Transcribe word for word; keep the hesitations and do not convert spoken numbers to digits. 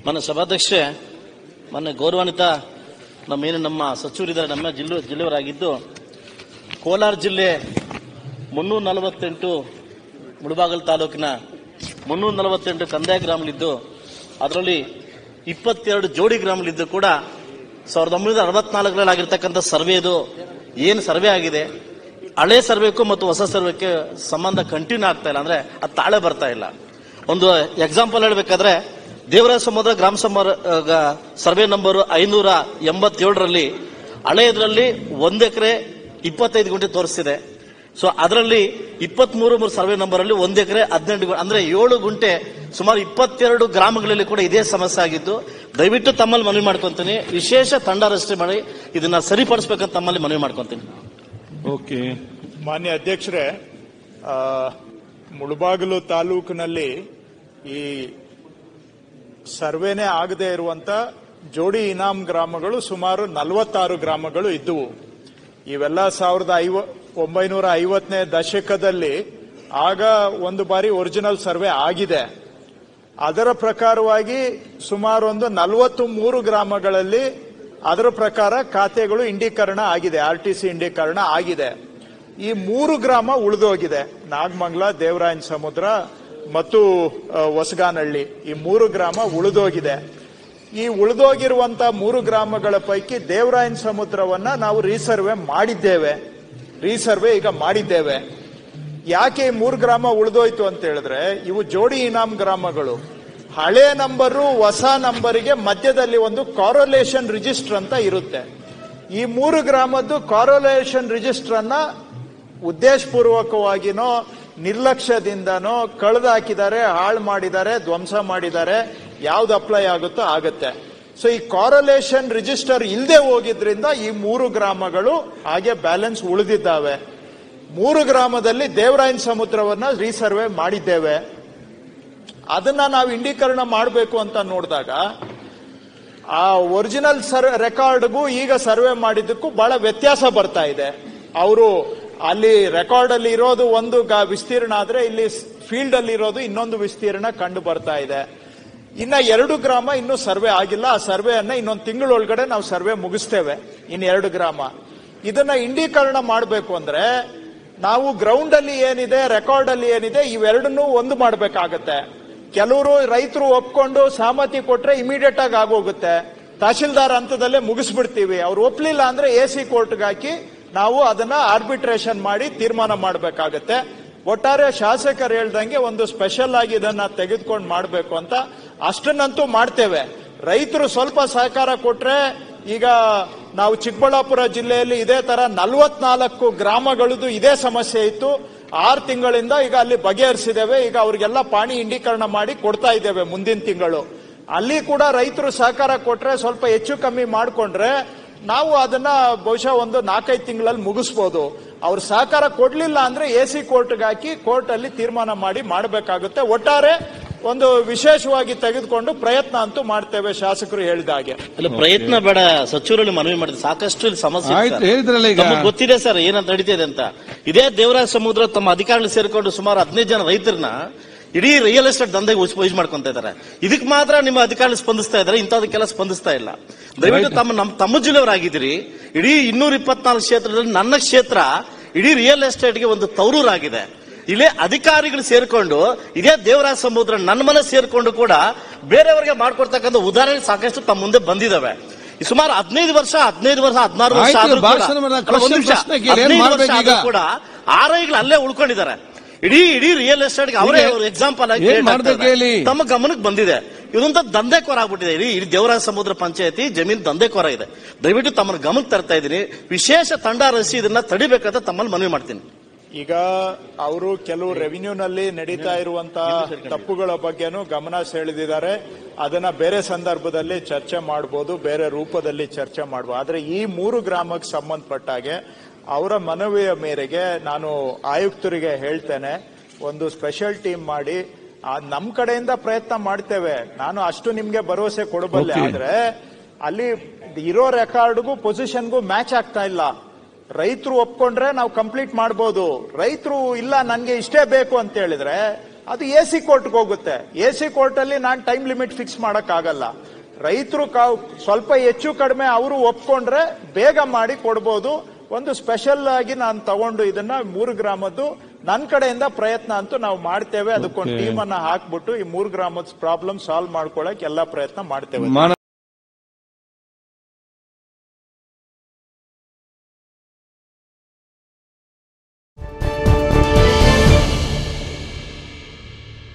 ನನ್ನ ಸಭಾಧ್ಯಕ್ಷೆ, ಮೊನ್ನೆ ಗೌರವಾನ್ವಿತ ನಮ್ಮೇನು ನಮ್ಮ ಸಚಿವರಿದ್ದಾರೆ, ನಮ್ಮ ಜಿಲ್ಲೆ ಜಿಲ್ಲೆಯವರಾಗಿದ್ದು, ಕೋಲಾರ ಜಿಲ್ಲೆ ಮುನ್ನೂರ ನಲವತ್ತೆಂಟು ಮುಳಬಾಗಿಲು ತಾಲೂಕಿನ ಮುನ್ನೂರ ನಲವತ್ತೆಂಟು ಕಂದಾಯ ಗ್ರಾಮಗಳಿದ್ದು, ಅದರಲ್ಲಿ ಇಪ್ಪತ್ತೆರಡು ಜೋಡಿ ಗ್ರಾಮಗಳಿದ್ದು ಕೂಡ ಸಾವಿರದ ಒಂಬೈನೂರ ಅರವತ್ನಾಲ್ಕರಲ್ಲಿ ಆಗಿರ್ತಕ್ಕಂಥ ಸರ್ವೆದು ಏನು ಸರ್ವೆ ಆಗಿದೆ, ಹಳೆ ಸರ್ವೆಕ್ಕೂ ಮತ್ತು ಹೊಸ ಸರ್ವೆಕ್ಕೆ ಸಂಬಂಧ ಕಂಟಿನ್ಯೂ ಆಗ್ತಾ ಇಲ್ಲ, ಅಂದ್ರೆ ಅದು ತಾಳೆ ಬರ್ತಾ ಇಲ್ಲ. ಒಂದು ಎಕ್ಸಾಂಪಲ್ ಹೇಳಬೇಕಾದ್ರೆ, ದೇವರಾಜ ಸಮುದ್ರ ಗ್ರಾಮ ಸರ್ವೆ ನಂಬರ್ ಐನೂರ ಎಂಬತ್ತೇಳರಲ್ಲಿ ಹಳೆಯದ್ರಲ್ಲಿ ಒಂದ್ ಎಕರೆ ಇಪ್ಪತ್ತೈದು ಗುಂಟೆ ತೋರಿಸ್ತಿದೆ. ಸೊ ಅದರಲ್ಲಿ ಇಪ್ಪತ್ತ್ ಮೂರು ಮೂರು ಸರ್ವೆ ನಂಬರ್ ಅಲ್ಲಿ ಒಂದ್ ಎಕರೆ ಹದಿನೆಂಟು ಅಂದ್ರೆ ಏಳು ಗುಂಟೆ ಸುಮಾರು ಇಪ್ಪತ್ತೆರಡು ಗ್ರಾಮಗಳಲ್ಲಿ ಕೂಡ ಇದೇ ಸಮಸ್ಯೆ ಆಗಿದ್ದು, ದಯವಿಟ್ಟು ತಮ್ಮಲ್ಲಿ ಮನವಿ ಮಾಡ್ಕೊಂತೀನಿ, ವಿಶೇಷ ತಂಡ ರಚನೆ ಮಾಡಿ ಇದನ್ನ ಸರಿಪಡಿಸಬೇಕಂತ ತಮ್ಮಲ್ಲಿ ಮನವಿ ಮಾಡ್ಕೊಂತೀನಿ. ಓಕೆ, ಮಾನ್ಯ ಅಧ್ಯಕ್ಷರೇ, ಮುಳಬಾಗಿಲು ತಾಲೂಕಿನಲ್ಲಿ ಈ ಸರ್ವೇನೇ ಆಗದೆ ಇರುವಂತ ಜೋಡಿ ಇನಾಮ್ ಗ್ರಾಮಗಳು ಸುಮಾರು ನಲವತ್ತಾರು ಗ್ರಾಮಗಳು ಇದ್ದುವು. ಇವೆಲ್ಲ ಸಾವಿರದ ಐವ ಒಂಬೈನೂರ ಐವತ್ತನೇ ದಶಕದಲ್ಲಿ ಆಗ ಒಂದು ಬಾರಿ ಒರಿಜಿನಲ್ ಸರ್ವೆ ಆಗಿದೆ. ಅದರ ಪ್ರಕಾರವಾಗಿ ಸುಮಾರು ಒಂದು ನಲವತ್ತು ಮೂರು ಗ್ರಾಮಗಳಲ್ಲಿ ಅದರ ಪ್ರಕಾರ ಖಾತೆಗಳು ಇಂಡೀಕರಣ ಆಗಿದೆ, ಆರ್ ಟಿ ಸಿ ಇಂಡೀಕರಣ ಆಗಿದೆ. ಈ ಮೂರು ಗ್ರಾಮ ಉಳಿದೋಗಿದೆ, ನಾಗಮಂಗಲ, ದೇವರಾಯನ ಸಮುದ್ರ ಮತ್ತು ಹೊಸಗಾನಹಳ್ಳಿ. ಈ ಮೂರು ಗ್ರಾಮ ಉಳಿದೋಗಿದೆ. ಈ ಉಳಿದೋಗಿರುವಂತಹ ಮೂರು ಗ್ರಾಮಗಳ ಪೈಕಿ ದೇವರಾಯನ ಸಮುದ್ರವನ್ನ ನಾವು ರೀಸರ್ವೆ ಮಾಡಿದ್ದೇವೆ ರೀಸರ್ವೆ ಈಗ ಮಾಡಿದ್ದೇವೆ. ಯಾಕೆ ಈ ಮೂರು ಗ್ರಾಮ ಉಳಿದೋಯ್ತು ಅಂತ ಹೇಳಿದ್ರೆ, ಇವು ಜೋಡಿ ಇನಾಮ್ ಗ್ರಾಮಗಳು. ಹಳೆ ನಂಬರು ಹೊಸ ನಂಬರಿಗೆ ಮಧ್ಯದಲ್ಲಿ ಒಂದು ಕಾರೊಲೇಷನ್ ರಿಜಿಸ್ಟರ್ ಅಂತ ಇರುತ್ತೆ. ಈ ಮೂರು ಗ್ರಾಮದ್ದು ಕಾರೊಲೇಷನ್ ರಿಜಿಸ್ಟರ್ ಅನ್ನ ಉದ್ದೇಶಪೂರ್ವಕವಾಗಿನೋ ನಿರ್ಲಕ್ಷ್ಯದಿಂದನೋ ಕಳೆದು ಹಾಕಿದ್ದಾರೆ, ಹಾಳು ಮಾಡಿದ್ದಾರೆ, ಧ್ವಂಸ ಮಾಡಿದ್ದಾರೆ. ಯಾವ್ದು ಅಪ್ಲೈ ಆಗುತ್ತೋ ಆಗುತ್ತೆ. ಸೊ ಈ ಕಾರೊಲೇಷನ್ ರಿಜಿಸ್ಟರ್ ಇಲ್ಲದೆ ಹೋಗಿದ್ರಿಂದ ಈ ಮೂರು ಗ್ರಾಮಗಳು ಹಾಗೆ ಬ್ಯಾಲೆನ್ಸ್ ಉಳಿದಿದ್ದಾವೆ. ಮೂರು ಗ್ರಾಮದಲ್ಲಿ ದೇವರಾಯನ ಸಮುದ್ರವನ್ನ ರೀಸರ್ವೆ ಮಾಡಿದ್ದೇವೆ. ಅದನ್ನ ನಾವು ಇಂಡೀಕರಣ ಮಾಡಬೇಕು ಅಂತ ನೋಡಿದಾಗ ಆ ಒರಿಜಿನಲ್ ಸರ್ ರೆಕಾರ್ಡ್ಗೂ ಈಗ ಸರ್ವೆ ಮಾಡಿದ್ದಕ್ಕೂ ಬಹಳ ವ್ಯತ್ಯಾಸ ಬರ್ತಾ ಇದೆ. ಅವರು ಅಲ್ಲಿ ರೆಕಾರ್ಡ್ ಅಲ್ಲಿ ಇರೋದು ಒಂದು ವಿಸ್ತೀರ್ಣ ಆದ್ರೆ ಇಲ್ಲಿ ಫೀಲ್ಡ್ ಅಲ್ಲಿ ಇರೋದು ಇನ್ನೊಂದು ವಿಸ್ತೀರ್ಣ ಕಂಡು ಬರ್ತಾ ಇದೆ. ಇನ್ನ ಎರಡು ಗ್ರಾಮ ಇನ್ನೂ ಸರ್ವೆ ಆಗಿಲ್ಲ. ಆ ಸರ್ವೆಯನ್ನ ಇನ್ನೊಂದು ತಿಂಗಳೊಳಗಡೆ ನಾವು ಸರ್ವೆ ಮುಗಿಸ್ತೇವೆ. ಇನ್ನು ಎರಡು ಗ್ರಾಮ ಇದನ್ನ ಇಂಡೀಕರಣ ಮಾಡಬೇಕು ಅಂದ್ರೆ ನಾವು ಗ್ರೌಂಡ್ ಅಲ್ಲಿ ಏನಿದೆ, ರೆಕಾರ್ಡ್ ಅಲ್ಲಿ ಏನಿದೆ, ಇವೆರಡನ್ನೂ ಒಂದು ಮಾಡಬೇಕಾಗತ್ತೆ. ಕೆಲವರು ರೈತರು ಒಪ್ಕೊಂಡು ಸಹಮತಿ ಕೊಟ್ರೆ ಇಮಿಡಿಯೇಟ್ ಆಗಿ ಆಗೋಗುತ್ತೆ, ತಹಶೀಲ್ದಾರ್ ಹಂತದಲ್ಲೇ ಮುಗಿಸ್ಬಿಡ್ತೀವಿ. ಅವ್ರು ಒಪ್ಲಿಲ್ಲ ಅಂದ್ರೆ ಎ ಸಿ ಕೋರ್ಟ್ಗೆ ಹಾಕಿ ನಾವು ಅದನ್ನ ಆರ್ಬಿಟ್ರೇಷನ್ ಮಾಡಿ ತೀರ್ಮಾನ ಮಾಡಬೇಕಾಗತ್ತೆ. ಒಟ್ಟಾರೆ ಶಾಸಕರು ಹೇಳ್ದಂಗೆ ಒಂದು ಸ್ಪೆಷಲ್ ಆಗಿ ಇದನ್ನ ತೆಗೆದುಕೊಂಡು ಮಾಡಬೇಕು ಅಂತ ಅಷ್ಟನ್ನಂತೂ ಮಾಡ್ತೇವೆ. ರೈತರು ಸ್ವಲ್ಪ ಸಹಕಾರ ಕೊಟ್ರೆ, ಈಗ ನಾವು ಚಿಕ್ಕಬಳ್ಳಾಪುರ ಜಿಲ್ಲೆಯಲ್ಲಿ ಇದೇ ತರ ನಲವತ್ನಾಲ್ಕು ಗ್ರಾಮಗಳದ್ದು ಇದೇ ಸಮಸ್ಯೆ ಇತ್ತು. ಆರು ತಿಂಗಳಿಂದ ಈಗ ಅಲ್ಲಿ ಬಗೆಹರಿಸಿದ್ದೇವೆ. ಈಗ ಅವ್ರಿಗೆಲ್ಲ ಪಾಣಿ ಇಂಡೀಕರಣ ಮಾಡಿ ಕೊಡ್ತಾ ಇದ್ದೇವೆ ಮುಂದಿನ ತಿಂಗಳು. ಅಲ್ಲಿ ಕೂಡ ರೈತರು ಸಹಕಾರ ಕೊಟ್ರೆ, ಸ್ವಲ್ಪ ಹೆಚ್ಚು ಕಮ್ಮಿ ಮಾಡಿಕೊಂಡ್ರೆ ನಾವು ಅದನ್ನ ಬಹುಶಃ ಒಂದು ನಾಲ್ಕೈದು ತಿಂಗಳಲ್ಲಿ ಮುಗಿಸ್ಬೋದು. ಅವ್ರು ಸಹಕಾರ ಕೊಡ್ಲಿಲ್ಲ ಅಂದ್ರೆ ಎ ಸಿ ಕೋರ್ಟ್ಗೆ ಹಾಕಿ ಕೋರ್ಟ್ ಅಲ್ಲಿ ತೀರ್ಮಾನ ಮಾಡಿ ಮಾಡಬೇಕಾಗುತ್ತೆ. ಒಟ್ಟಾರೆ ಒಂದು ವಿಶೇಷವಾಗಿ ತೆಗೆದುಕೊಂಡು ಪ್ರಯತ್ನ ಅಂತೂ ಮಾಡ್ತೇವೆ, ಶಾಸಕರು ಹೇಳಿದ ಹಾಗೆ. ಪ್ರಯತ್ನ ಬೇಡ, ಸಚಿವರಲ್ಲಿ ಮನವಿ ಮಾಡಿದ್ರೆ ಸಾಕಷ್ಟು ಇಲ್ಲಿ ಸಮಸ್ಯೆ ಗೊತ್ತಿದೆ ಸರ್ ಏನಂತ ನಡೀತಿದೆ ಅಂತ. ಇದೇ ದೇವರಾಜ ಸಮುದ್ರ ತಮ್ಮ ಅಧಿಕಾರಿಗಳು ಸೇರಿಕೊಂಡು ಸುಮಾರು ಹದಿನೈದು ಜನ ರೈತರನ್ನ ಇಡೀ ರಿಯಲ್ ಎಸ್ಟೇಟ್ ದಂಧೆಗೆ ಯೂಸ್ ಮಾಡ್ಕೊಂತ ಇದ್ದಾರೆ. ಇದಕ್ಕೆ ಮಾತ್ರ ನಿಮ್ಮ ಅಧಿಕಾರಿಗಳು ಸ್ಪಂದಿಸ್ತಾ ಇದ್ದಾರೆ, ಇಂಥದಕ್ಕೆಲ್ಲ ಸ್ಪಂದಿಸ್ತಾ ಇಲ್ಲ. ದಯವಿಟ್ಟು ತಮ್ಮ ನಮ್ಮ ತಮ್ಮ ಜಿಲ್ಲೆಯವರಾಗಿದ್ದೀರಿ. ಇಡೀ ಇನ್ನೂರ ಇಪ್ಪತ್ನಾಲ್ಕು ಕ್ಷೇತ್ರದಲ್ಲಿ ನನ್ನ ಕ್ಷೇತ್ರ ಇಡೀ ರಿಯಲ್ ಎಸ್ಟೇಟ್ಗೆ ಒಂದು ತವರೂರಾಗಿದೆ. ಇಲ್ಲೇ ಅಧಿಕಾರಿಗಳು ಸೇರ್ಕೊಂಡು ಇದೇ ದೇವರಾಜ ಸಮುದ್ರ ನನ್ನ ಮನೆ ಸೇರ್ಕೊಂಡು ಕೂಡ ಬೇರೆಯವರಿಗೆ ಮಾಡ್ಕೊಡ್ತಕ್ಕಂಥ ಉದಾಹರಣೆ ಸಾಕಷ್ಟು ತಮ್ಮ ಮುಂದೆ ಬಂದಿದ್ದಾವೆ. ಸುಮಾರು ಹದಿನೈದು ವರ್ಷ ಹದಿನೈದು ವರ್ಷ ಹದಿನಾರು ವರ್ಷ ಕೂಡ ಆರೈಗಳು ಅಲ್ಲೇ ಉಳ್ಕೊಂಡಿದ್ದಾರೆ. ಇಡೀ ಇಡೀ ರಿಯಲ್ ಎಸ್ಟೇಟ್ಗೆ ಅವರೇ ಎಕ್ಸಾಂಪಲ್ ಆಗಿ ತಮ್ಮ ಗಮನಕ್ಕೆ ಬಂದಿದೆ. ಇದೊಂದು ದಂಧೆಕೋರ ಆಗ್ಬಿಟ್ಟಿದೆ. ಇಡೀ ಇಡೀ ದೇವರಾಜ ಸಮುದ್ರ ಪಂಚಾಯತಿ ಜಮೀನು ದಂಧೆಕೋರ ಇದೆ. ದಯವಿಟ್ಟು ತಮ್ಮ ಗಮನಕ್ಕೆ ತರ್ತಾ ಇದ್ದೀನಿ, ವಿಶೇಷ ತಂಡ ರಚಿಸಿ ಇದನ್ನ ತಡಿಬೇಕಂತ ತಮ್ಮಲ್ಲಿ ಮನವಿ ಮಾಡ್ತೀನಿ. ಈಗ ಅವರು ಕೆಲವು ರೆವಿನ್ಯೂನಲ್ಲಿ ನಡೀತಾ ಇರುವಂತಹ ತಪ್ಪುಗಳ ಬಗ್ಗೆನೂ ಗಮನ ಸೆಳೆದಿದ್ದಾರೆ. ಅದನ್ನ ಬೇರೆ ಸಂದರ್ಭದಲ್ಲಿ ಚರ್ಚೆ ಮಾಡಬಹುದು, ಬೇರೆ ರೂಪದಲ್ಲಿ ಚರ್ಚೆ ಮಾಡಬಹುದು. ಆದ್ರೆ ಈ ಮೂರು ಗ್ರಾಮಕ್ಕೆ ಸಂಬಂಧಪಟ್ಟಾಗೆ ಅವರ ಮನವಿಯ ಮೇರೆಗೆ ನಾನು ಆಯುಕ್ತರಿಗೆ ಹೇಳ್ತೇನೆ, ಒಂದು ಸ್ಪೆಷಲ್ ಟೀಮ್ ಮಾಡಿ ನಮ್ ಕಡೆಯಿಂದ ಪ್ರಯತ್ನ ಮಾಡ್ತೇವೆ. ನಾನು ಅಷ್ಟು ನಿಮ್ಗೆ ಭರವಸೆ ಕೊಡಬಲ್ಲೆ. ಆದ್ರೆ ಅಲ್ಲಿ ಇರೋ ರೆಕಾರ್ಡ್ಗೂ ಪೊಸಿಷನ್ಗೂ ಮ್ಯಾಚ್ ಆಗ್ತಾ ಇಲ್ಲ. ರೈತರು ಒಪ್ಕೊಂಡ್ರೆ ನಾವು ಕಂಪ್ಲೀಟ್ ಮಾಡಬಹುದು. ರೈತರು ಇಲ್ಲ ನನ್ಗೆ ಇಷ್ಟೇ ಬೇಕು ಅಂತ ಹೇಳಿದ್ರೆ ಅದು ಎ ಸಿ ಕೋರ್ಟ್ಗೆ ಹೋಗುತ್ತೆ. ಎ ಸಿ ಕೋರ್ಟ್ ಅಲ್ಲಿ ನಾನು ಟೈಮ್ ಲಿಮಿಟ್ ಫಿಕ್ಸ್ ಮಾಡಕ್ ಆಗಲ್ಲ. ರೈತರು ಸ್ವಲ್ಪ ಹೆಚ್ಚು ಕಡಿಮೆ ಅವರು ಒಪ್ಕೊಂಡ್ರೆ ಬೇಗ ಮಾಡಿ ಕೊಡ್ಬೋದು. ಒಂದು ಸ್ಪೆಷಲ್ ಆಗಿ ನಾನು ತಗೊಂಡು ಇದನ್ನ ಮೂರು ಗ್ರಾಮದ್ದು ನನ್ನ ಕಡೆಯಿಂದ ಪ್ರಯತ್ನ ಅಂತೂ ನಾವು ಮಾಡ್ತೇವೆ. ಅದಕ್ಕೊಂದು ಟೀಮ್ ಅನ್ನ ಹಾಕ್ಬಿಟ್ಟು ಈ ಮೂರು ಗ್ರಾಮದ ಪ್ರಾಬ್ಲಮ್ ಸಾಲ್ವ್ ಮಾಡ್ಕೊಳಕ್ ಎಲ್ಲಾ ಪ್ರಯತ್ನ ಮಾಡ್ತೇವೆ.